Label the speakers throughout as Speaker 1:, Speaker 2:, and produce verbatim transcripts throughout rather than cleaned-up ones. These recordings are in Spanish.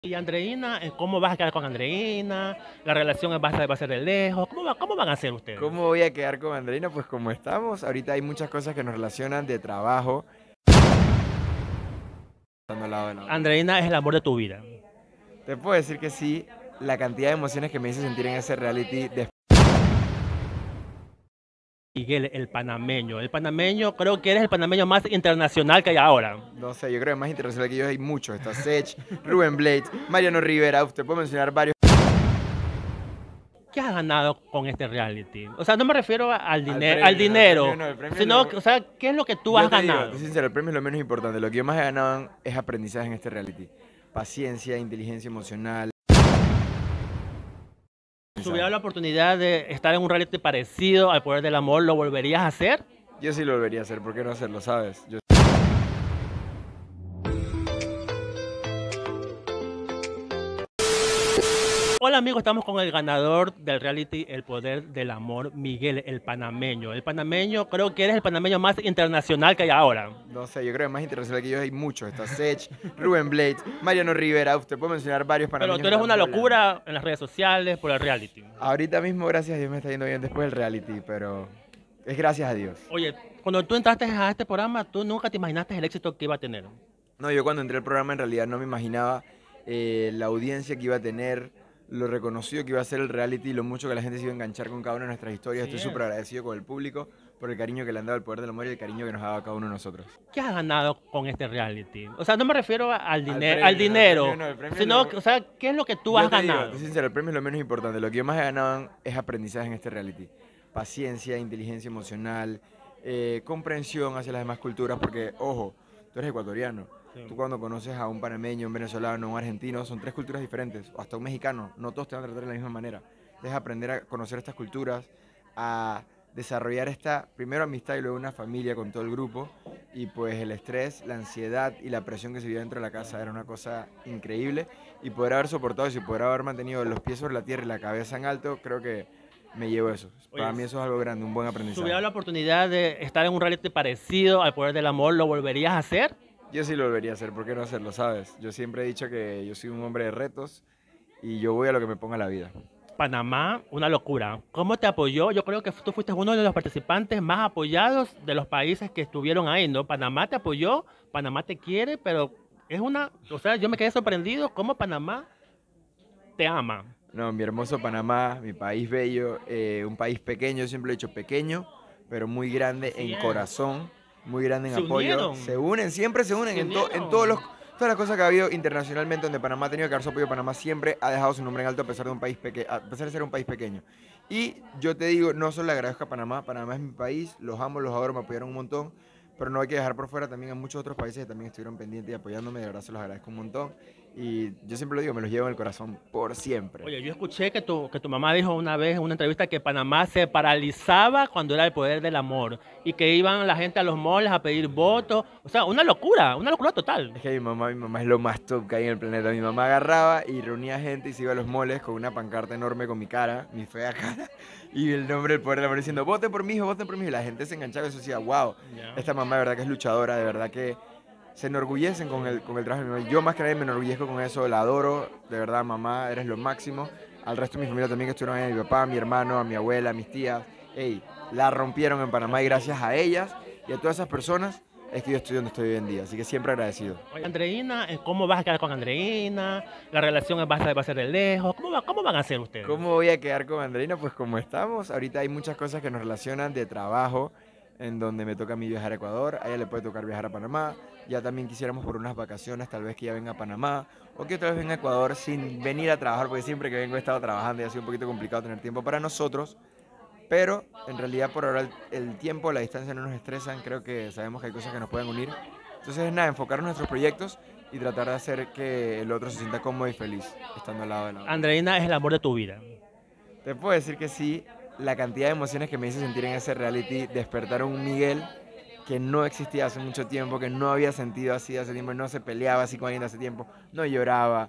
Speaker 1: Y Andreina, eh, ¿cómo vas a quedar con Andreina? ¿La relación va a ser, va a ser de lejos? ¿Cómo, va- cómo van a hacer ustedes?
Speaker 2: ¿Cómo voy a quedar con Andreina? Pues como estamos, ahorita hay muchas cosas que nos relacionan de trabajo, estando al lado de la otra.
Speaker 1: Andreina es el amor de tu vida.
Speaker 2: Te puedo decir que sí, la cantidad de emociones que me hice sentir en ese reality, des-
Speaker 1: Miguel, el panameño. El panameño, creo que eres el panameño más internacional que hay ahora.
Speaker 2: no sé, yo creo que más internacional que yo hay muchos. Está Sech, Rubén Blades, Mariano Rivera, usted puede mencionar varios.
Speaker 1: ¿Qué has ganado con este reality? O sea, no me refiero a- al,
Speaker 2: Al
Speaker 1: dinero, al
Speaker 2: premio, no, el premio
Speaker 1: dinero,
Speaker 2: no, el premio es
Speaker 1: sino,
Speaker 2: lo...
Speaker 1: que, o sea, ¿qué es lo que tú
Speaker 2: Yo
Speaker 1: has
Speaker 2: te digo, te
Speaker 1: ganado?
Speaker 2: soy sincero, el premio es lo menos importante. Lo que yo más he ganado es aprendizaje en este reality. Paciencia, inteligencia emocional.
Speaker 1: Si hubiera la oportunidad de estar en un reality parecido al Poder del Amor, ¿lo volverías a hacer?
Speaker 2: Yo sí lo volvería a hacer, ¿por qué no hacerlo, sabes? Yo
Speaker 1: Hola amigos, estamos con el ganador del reality El Poder del Amor, Miguel, el panameño. El panameño, creo que eres el panameño más internacional que hay ahora.
Speaker 2: No sé, yo creo que más internacional que yo hay muchos. Está Sech, Rubén Blades, Mariano Rivera, usted puede mencionar varios
Speaker 1: Pero
Speaker 2: panameños
Speaker 1: tú
Speaker 2: que
Speaker 1: eres
Speaker 2: están
Speaker 1: una
Speaker 2: peleando.
Speaker 1: locura en las redes sociales por el reality.
Speaker 2: Ahorita mismo, gracias a Dios, me está yendo bien después del reality, pero es gracias a Dios.
Speaker 1: Oye, cuando tú entraste a este programa, tú nunca te imaginaste el éxito que iba a tener.
Speaker 2: No, yo cuando entré al programa en realidad no me imaginaba eh, la audiencia que iba a tener, lo reconocido que iba a ser el reality, lo mucho que la gente se iba a enganchar con cada una de nuestras historias.
Speaker 1: Sí
Speaker 2: Estoy
Speaker 1: es.
Speaker 2: súper agradecido con el público por el cariño que le han dado al Poder del Amor y el cariño que nos ha dado a cada uno de nosotros.
Speaker 1: ¿Qué has ganado con este reality? O sea, no me refiero a- al,
Speaker 2: Al
Speaker 1: dinero, al
Speaker 2: premio, no, el premio
Speaker 1: dinero,
Speaker 2: no, el premio es
Speaker 1: sino,
Speaker 2: lo...
Speaker 1: que, o sea, ¿qué es lo que tú
Speaker 2: Yo
Speaker 1: has
Speaker 2: te digo, te
Speaker 1: ganado?
Speaker 2: soy sincero, el premio es lo menos importante. Lo que yo más he ganado es aprendizaje en este reality. Paciencia, inteligencia emocional, eh, comprensión hacia las demás culturas, porque, ojo, tú eres ecuatoriano.
Speaker 1: Sí.
Speaker 2: Tú cuando conoces a un panameño, un venezolano, un argentino, son tres culturas diferentes, o hasta un mexicano, no todos te van a tratar de la misma manera. Es aprender a conocer estas culturas, a desarrollar esta, primero amistad y luego una familia con todo el grupo. Y pues el estrés, la ansiedad y la presión que se vivía dentro de la casa era una cosa increíble. Y poder haber soportado eso y poder haber mantenido los pies sobre la tierra y la cabeza en alto, creo que me llevo eso. Para
Speaker 1: Oye,
Speaker 2: mí eso es algo grande, un buen
Speaker 1: si hubiera
Speaker 2: aprendizaje.
Speaker 1: la oportunidad de estar en un reality parecido al Poder del Amor, ¿lo volverías a hacer?
Speaker 2: Yo sí lo volvería a hacer, ¿por qué no hacerlo, sabes? Yo siempre he dicho que yo soy un hombre de retos y yo voy a lo que me ponga la vida.
Speaker 1: Panamá, una locura. ¿Cómo te apoyó? Yo creo que tú fuiste uno de los participantes más apoyados de los países que estuvieron ahí, ¿no? Panamá te apoyó, Panamá te quiere, pero es una, o sea, yo me quedé sorprendido cómo Panamá te ama.
Speaker 2: No, mi hermoso Panamá, mi país bello, eh, un país pequeño, siempre lo he dicho pequeño, pero muy grande
Speaker 1: Así
Speaker 2: en
Speaker 1: es.
Speaker 2: corazón, muy grande en
Speaker 1: Se
Speaker 2: apoyo.
Speaker 1: unieron,
Speaker 2: Se unen, siempre se unen
Speaker 1: se
Speaker 2: en, to- en todos los,
Speaker 1: unieron.
Speaker 2: todas las cosas que ha habido internacionalmente donde Panamá ha tenido que dar su apoyo. Panamá siempre ha dejado su nombre en alto a pesar de un país peque- a pesar de ser un país pequeño. Y yo te digo, no solo le agradezco a Panamá, Panamá es mi país, los amo, los adoro, me apoyaron un montón, pero no hay que dejar por fuera también a muchos otros países que también estuvieron pendientes y apoyándome, de verdad se los agradezco un montón. Y yo siempre lo digo, me los llevo en el corazón por siempre.
Speaker 1: Oye, yo escuché que tu, que tu mamá dijo una vez en una entrevista que Panamá se paralizaba cuando era el poder del amor y que iban la gente a los malls a pedir votos. O sea, una locura, una locura total.
Speaker 2: Es que mi mamá, mi mamá es lo más top que hay en el planeta. Mi mamá agarraba y reunía gente y se iba a los moles con una pancarta enorme con mi cara, mi fea cara, y el nombre del poder del amor diciendo, voten por mi hijo, voten por mi hijo. Y la gente se enganchaba y eso decía, wow,
Speaker 1: Ya.
Speaker 2: esta mamá de verdad que es luchadora, de verdad que se enorgullecen con el, con el trabajo de mi mamá. Yo más que nadie me enorgullezco con eso, la adoro, de verdad, mamá, eres lo máximo. Al resto de mi familia también que estuvieron ahí, a mi papá, a mi hermano, a mi abuela, a mis tías. Ey, la rompieron en Panamá y gracias a ellas y a todas esas personas es que yo estoy donde estoy hoy en día. Así que siempre agradecido.
Speaker 1: Oye, Andreina, eh, ¿cómo vas a quedar con Andreina? ¿La relación va a ser, va a ser de lejos? ¿Cómo, va- cómo van a hacer ustedes?
Speaker 2: ¿Cómo voy a quedar con Andreina? Pues como estamos, ahorita hay muchas cosas que nos relacionan de trabajo, en donde me toca a mí viajar a Ecuador, a ella le puede tocar viajar a Panamá, ya también quisiéramos por unas vacaciones, tal vez que ella venga a Panamá, o que otra vez venga a Ecuador sin venir a trabajar, porque siempre que vengo he estado trabajando y ha sido un poquito complicado tener tiempo para nosotros, pero en realidad por ahora el, el tiempo, la distancia no nos estresan, creo que sabemos que hay cosas que nos pueden unir. Entonces, nada, enfocar en nuestros proyectos y tratar de hacer que el otro se sienta cómodo y feliz estando al lado de la otra.
Speaker 1: Andreina es el amor de tu vida.
Speaker 2: Te puedo decir que sí, la cantidad de emociones que me hice sentir en ese reality despertaron un Miguel que no existía hace mucho tiempo, que no había sentido así hace tiempo, no se peleaba así con alguien de hace tiempo, no lloraba,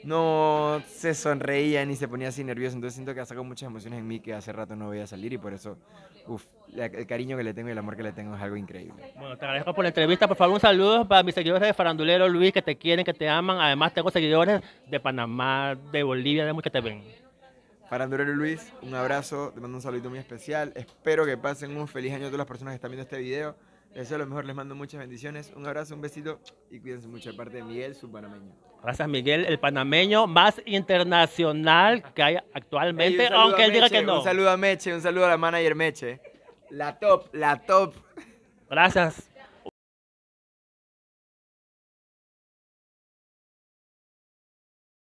Speaker 2: no se sonreía ni se ponía así nervioso. Entonces siento que ha sacado muchas emociones en mí que hace rato no veía salir y por eso, uff, el cariño que le tengo y el amor que le tengo es algo increíble.
Speaker 1: Bueno, te agradezco por la entrevista. Por favor, un saludo para mis seguidores de Farandulero, Luis, que te quieren, que te aman. Además, tengo seguidores de Panamá, de Bolivia, de muchos que te ven.
Speaker 2: Farandulero Luis, un abrazo, te mando un saludito muy especial. Espero que pasen un feliz año a todas las personas que están viendo este video. Les deseo lo mejor, les mando muchas bendiciones. Un abrazo, un besito y cuídense mucho de parte de Miguel, su panameño.
Speaker 1: Gracias, Miguel, el panameño más internacional que hay actualmente,
Speaker 2: Ey,
Speaker 1: aunque él diga
Speaker 2: Meche,
Speaker 1: que no.
Speaker 2: Un saludo a Meche, un saludo a la manager Meche. La top, la top.
Speaker 1: Gracias.